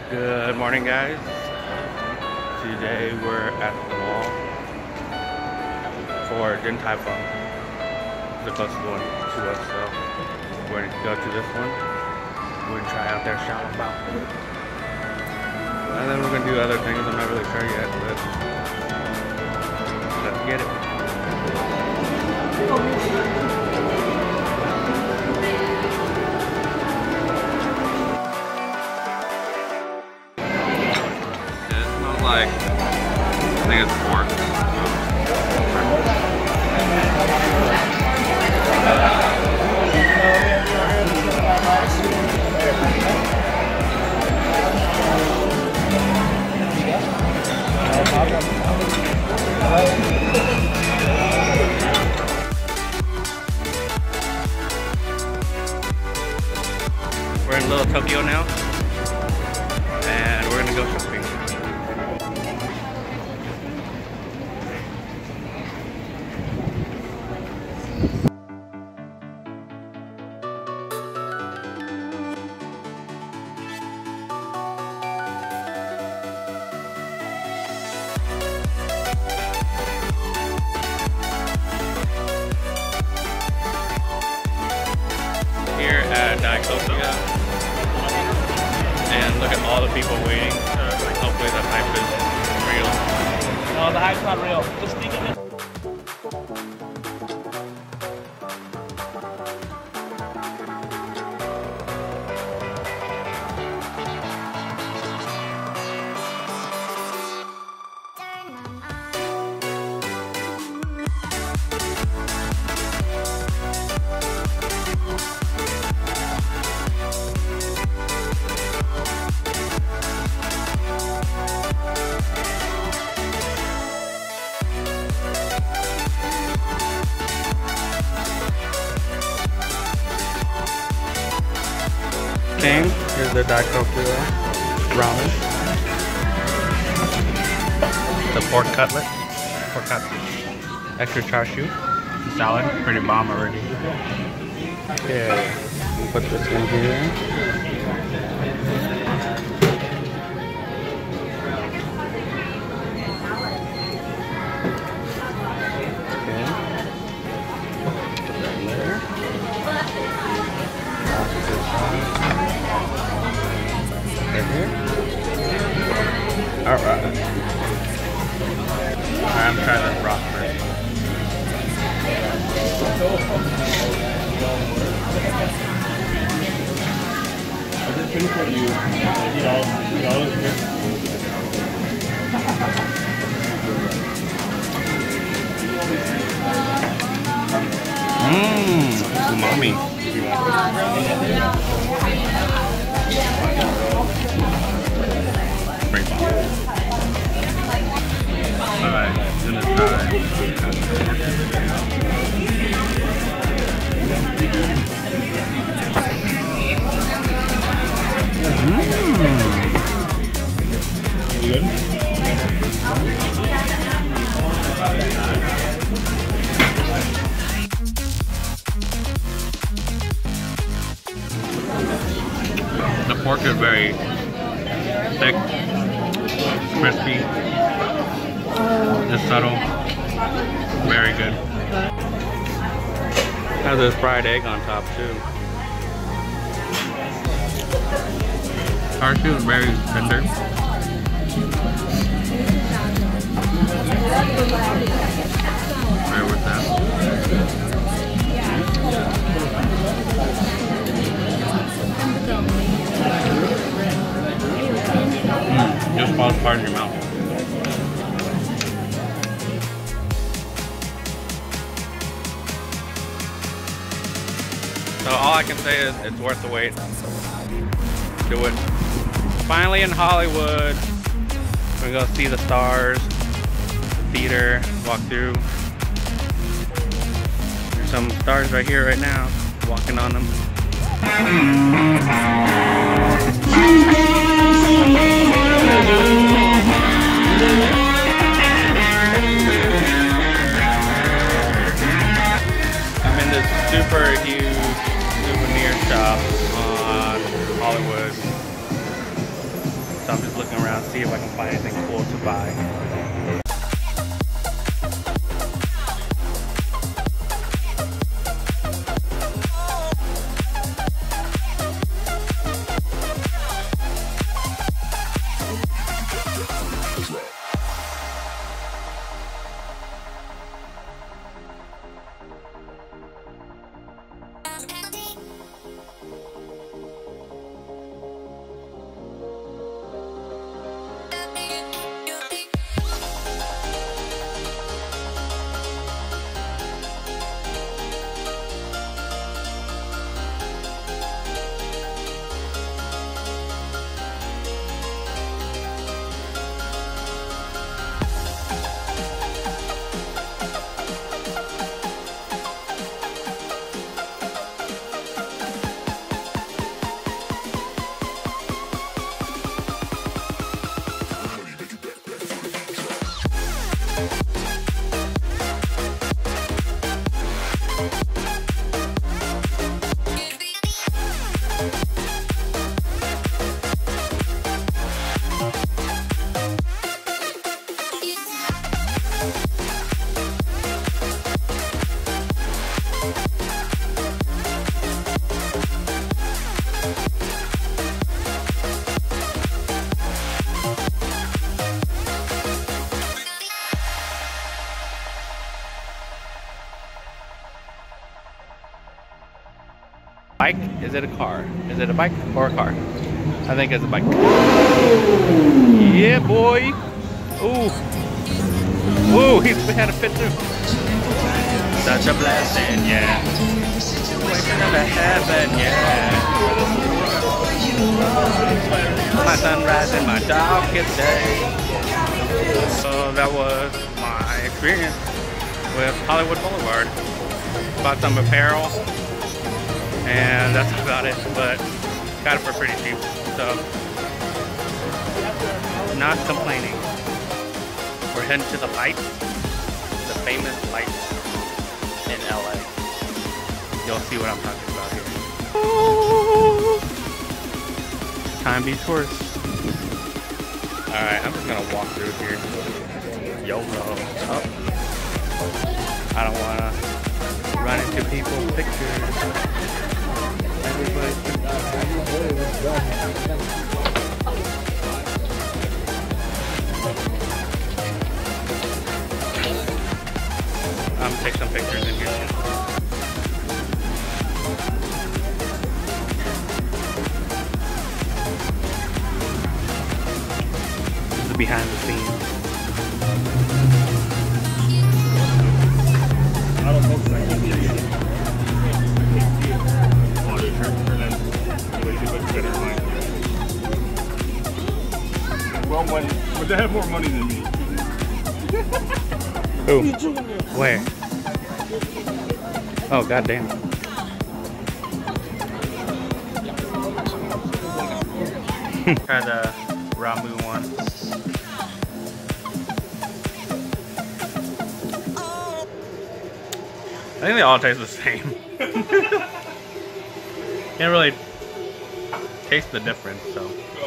Good morning, guys. Today we're at the mall for Din Tai Fung, the closest one to us, so we're gonna go to this one. We're gonna try out their Xiao Bao, and then we're gonna do other things. I'm not really sure yet, but let's get it. Like, I think it's pork. We're in Little Tokyo now, and we're gonna go shopping. Here at Dietopia, and look at all the people waiting. Hopefully the hype is real. No, the hype's not real. Just think of it. Here's the Dietopia ramen. The pork cutlet. Extra char siu. Salad, pretty bomb already. Yeah. Put this in here. Alright. I'm trying this broth first. I just finished what you eat all of it. Umami. Great bomb. Alright, gonna try. Good? The pork is very thick, crispy, just subtle, very good. Has this fried egg on top too. Char siu is very tender. Right with that. Just falls apart in your mouth. So all I can say is it's worth the wait. Do it. Finally in Hollywood. We're gonna go see the stars, the theater, walk through. There's some stars right here, right now. Walking on them. I'm in this super huge souvenir shop on Hollywood. So I'm just looking around to see if I can find anything cool to buy. Bike? Is it a car? Is it a bike or a car? I think it's a bike. Yeah, boy. Ooh. Ooh, he had a fit through. Such a blessing, yeah. Waking up to heaven, yeah. My sunrise and my darkest day. So that was my experience with Hollywood Boulevard. Bought some apparel. And that's about it, but got it for pretty cheap, so not complaining. We're heading to the lights, the famous lights in LA. You'll see what I'm talking about here. Ooh. Time to be tourists. Alright, I'm just gonna walk through here. YOLO. Oh. I don't wanna run into people's pictures. I'm gonna take some pictures in here. This is behind the scenes. I don't know if I can get it. Well, but they have more money than me. Who? Where? Oh, goddamn. Try the Ramu one. I think they all taste the same. Can't really taste the difference, so.